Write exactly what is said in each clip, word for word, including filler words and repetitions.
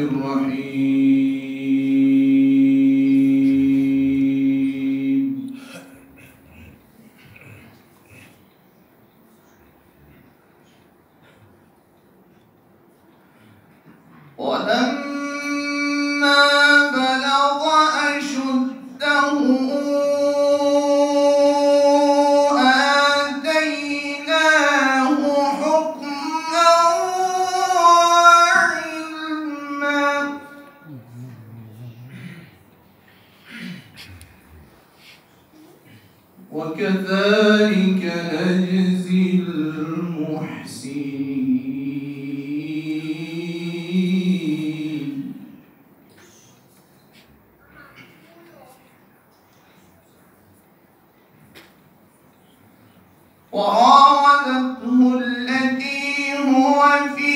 الرحيم. ولما بلغ أشده آتيناه حكما وعلما وكذلك نجزي المحسنين. وراودته التي هو في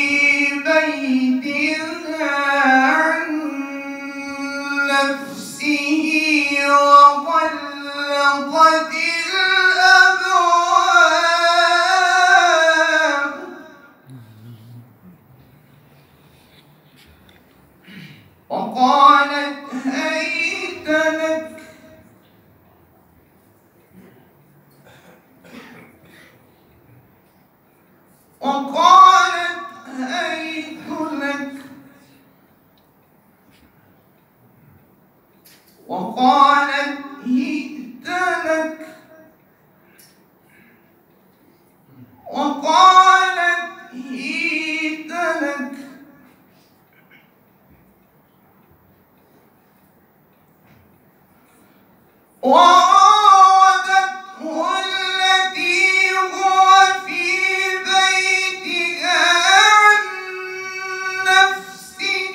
بيتها عن نفسه وغلقت الأبواب وقالت هيت لك وقالت هيت لك وقالت هيت لك وقالت هيت لك وراودته التي هو في بيتها عن نفسه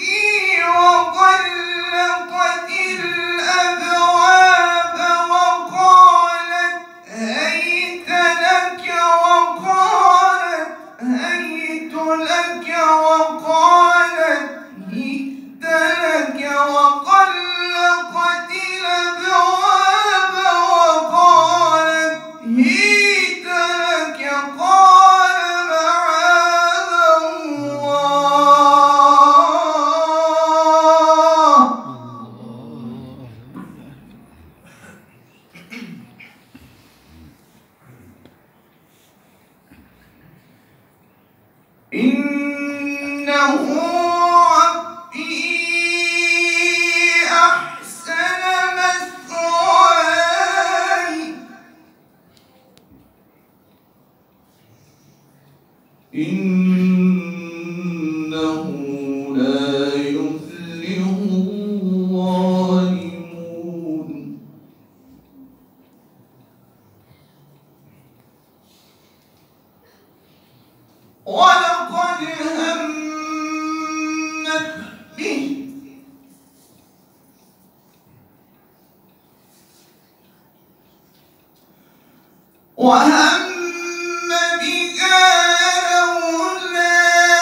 وغلقت الأبواب وقالت هيت لك وقالت هيت لك وقالت هيت لك وغلقت الأبواب وقالت هيت لك قال معاذ الله إنه ربي أحسن مثواي إنه لا يفلح الظالمون. ولقد همت به وهم بها لولا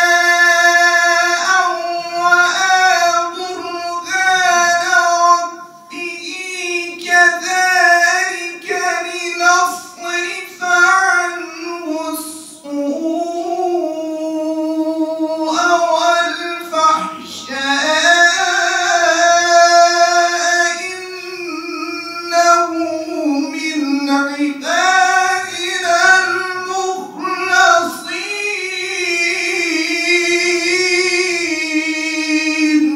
أن رأى برهان ربه كذلك لنصرف عنه السوء والفحشاء إنه من عبادنا المخلصين.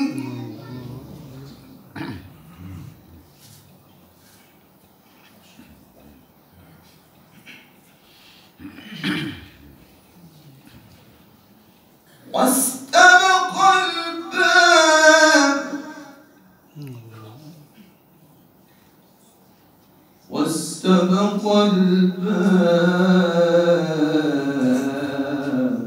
واستبق الباب واستبق الباب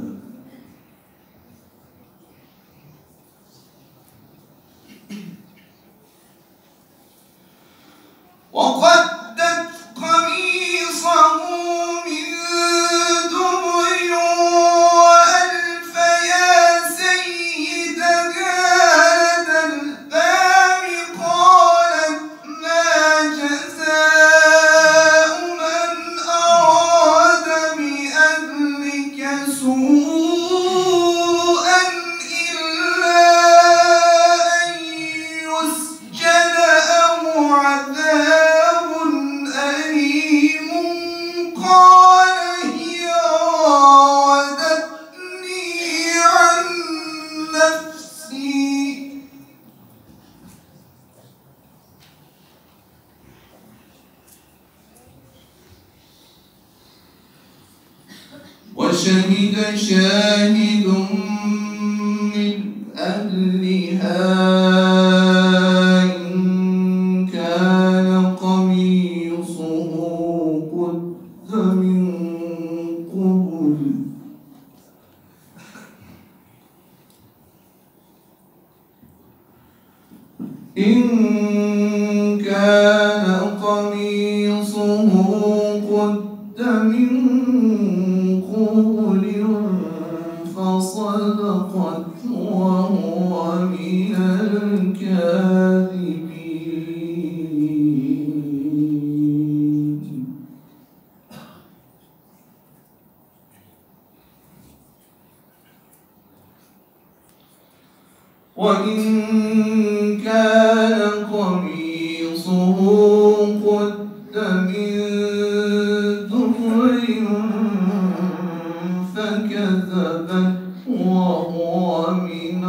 وقدت قميصه من دبر وألف يا سيدها لدى الباب قالت ما جزاء من أراد بأهلك سوءا إلا وشهد شاهد من أهلها إن كان قميصه قد من قبل إن كان قميصه قد من قبل فصدقت وهو من الكاذبين. وإن كان قميصه قد من دبر فكذبت وهو من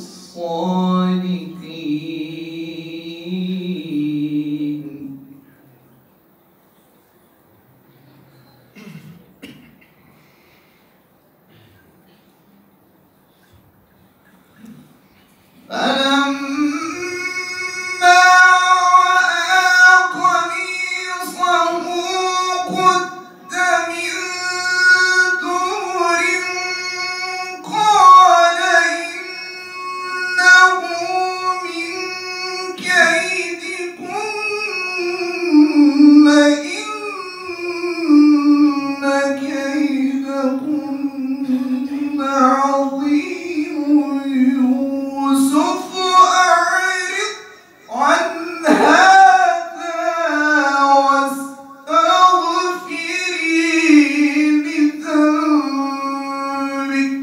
الصادقين. فلما رأى قميصه قد من دبر قال إنه من كيدكن إن كيدكن عظيم. يوسف أعرض عن هذا واستغفري لذنبك.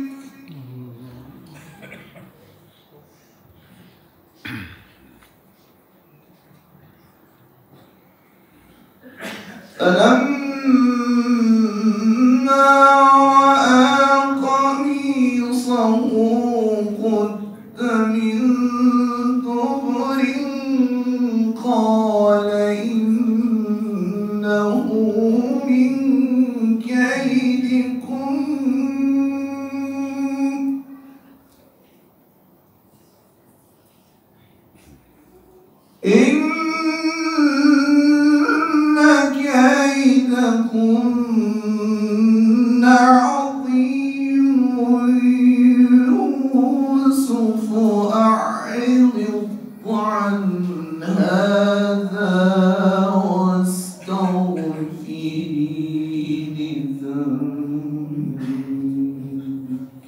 فلما رأى قميصه قد من دبر قال إنه من كيدكن إن كيدكن عظيم. يوسف أعرض عن هذا واستغفري لذنبك.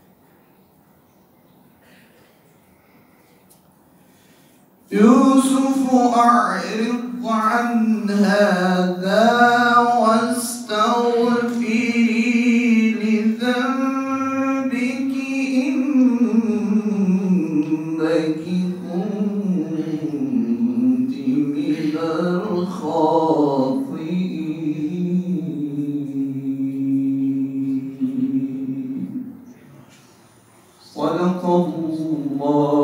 يوسف أعرض عن هذا واستغفري لذنبك إنك كنت من الخاطئين. صدق الله